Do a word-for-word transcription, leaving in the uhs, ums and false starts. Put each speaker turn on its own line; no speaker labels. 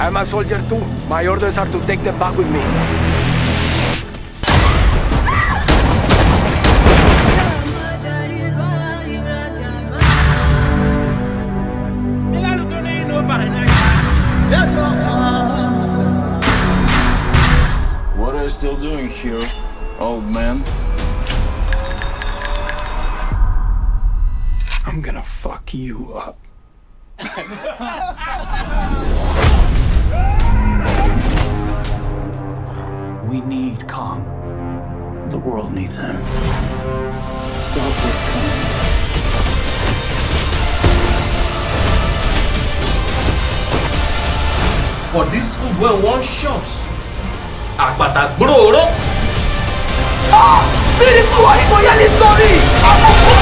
I'm a soldier too. My orders are to take them back with me.
What are you still doing here, old man?
I'm gonna fuck you up.
We need Kong. The world needs him. Stop this coming.
For this football one shot. Agbata gboro.
Ah! See the power in my story!